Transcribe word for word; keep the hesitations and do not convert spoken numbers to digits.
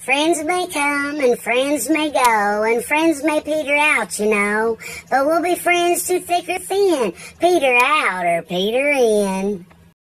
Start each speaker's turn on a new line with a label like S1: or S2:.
S1: Friends may come and friends may go, and friends may peter out, you know. But we'll be friends too thick or thin, peter out or peter in.